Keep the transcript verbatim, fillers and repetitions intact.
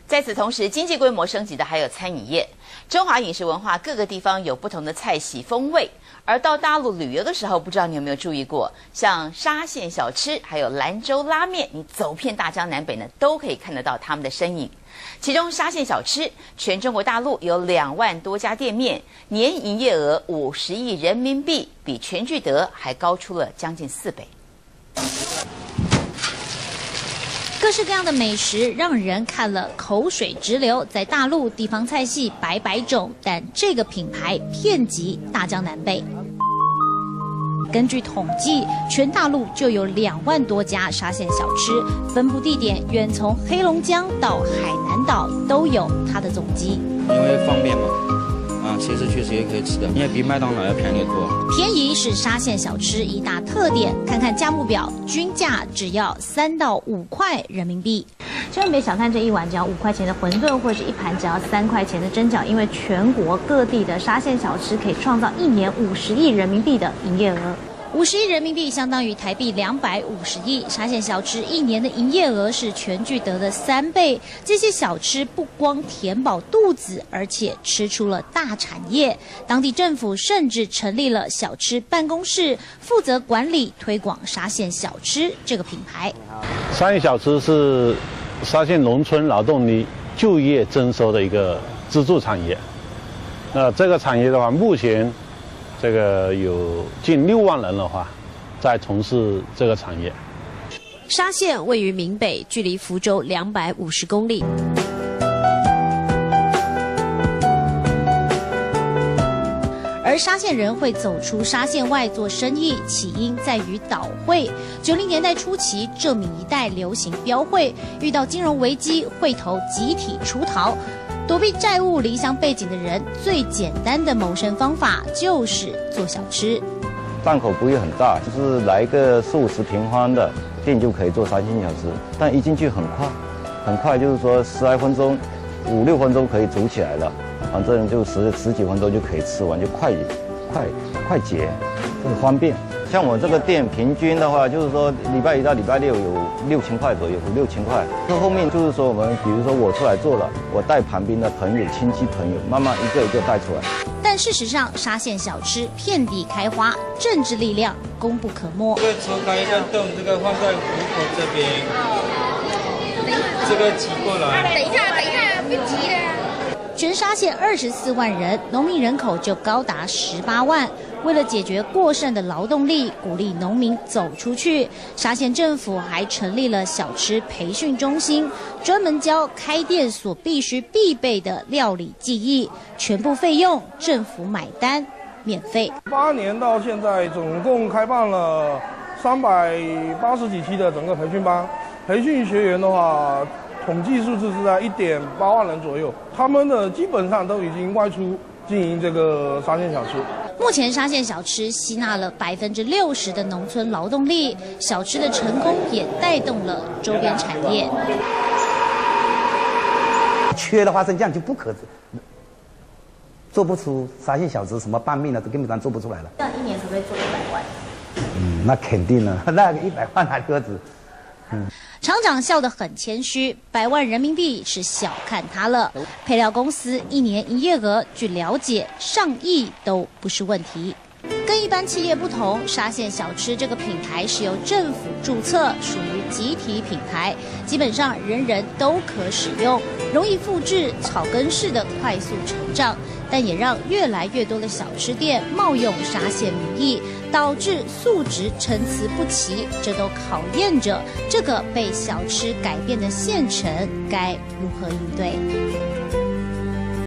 在此同时，经济规模升级的还有餐饮业。中华饮食文化各个地方有不同的菜系风味，而到大陆旅游的时候，不知道你有没有注意过，像沙县小吃，还有兰州拉面，你走遍大江南北呢，都可以看得到他们的身影。其中沙县小吃，全中国大陆有两万多家店面，年营业额五十亿人民币，比全聚德还高出了将近四倍。 各式各样的美食让人看了口水直流。在大陆，地方菜系百百种，但这个品牌遍及大江南北。根据统计，全大陆就有两万多家沙县小吃，分布地点远从黑龙江到海南岛都有它的踪迹。 因为方便嘛，啊，其实确实也可以吃的，因为比麦当劳要便宜得多。 便宜是沙县小吃一大特点，看看价目表，均价只要三到五块人民币。千万别小看这一碗只要五块钱的馄饨，或者是一盘只要三块钱的蒸饺，因为全国各地的沙县小吃可以创造一年五十亿人民币的营业额。五十亿人民币相当于台币两百五十亿，沙县小吃一年的营业额是全聚德的三倍。这些小吃不光填饱肚子，而且吃出了大产业。当地政府甚至成立了小吃办公室，负责管理推广沙县小吃这个品牌。 沙县小吃是沙县农村劳动力就业增收的一个支柱产业。那这个产业的话，目前这个有近六万人的话，在从事这个产业。 沙县位于闽北，距离福州两百五十公里。 而沙县人会走出沙县外做生意，起因在于倒汇。九零年代初期，浙闽一带流行标会，遇到金融危机，会头集体出逃。躲避债务、离乡背景的人，最简单的谋生方法就是做小吃。 档口不会很大，就是来一个四五十平方的店就可以做沙县小吃，但一进去很快，很快就是说十来分钟、五六分钟可以煮起来了，反正就十十几分钟就可以吃完，就快快快捷，很方便。像我这个店平均的话，就是说礼拜一到礼拜六有六千块左右，五六千块。这后面就是说我们，比如说我出来做了，我带旁边的朋友、亲戚朋友，慢慢一个一个带出来。 但事实上，沙县小吃遍地开花，政治力量功不可没。 这个抽开一个洞，这个放在虎口这边，这个挤过来。 等一下，等一下，不急的。 全沙县二十四万人，农民人口就高达十八万。为了解决过剩的劳动力，鼓励农民走出去，沙县政府还成立了小吃培训中心，专门教开店所必须必备的料理技艺，全部费用政府买单，免费。 八年到现在，总共开办了三百八十几期的整个培训班，培训学员的话，统计数字是在一点八万人左右，他们的基本上都已经外出经营这个沙县小吃。 目前沙县小吃吸纳了百分之六十的农村劳动力，小吃的成功也带动了周边产业。 缺的花生酱就不可做不出沙县小吃，什么拌面的都根本上做不出来了。 这样一年可不可以做一百万？ 嗯，那肯定了，那个一百万哪个子？嗯。 厂长笑得很谦虚，百万人民币是小看他了。配料公司一年营业额，据了解上亿都不是问题。跟一般企业不同，沙县小吃这个品牌是由政府注册，属于集体品牌，基本上人人都可使用，容易复制，草根式的快速成长。但也让越来越多的小吃店冒用沙县名义，导致素质参差不齐，这都考验着这个被小吃改变的县城该如何应对。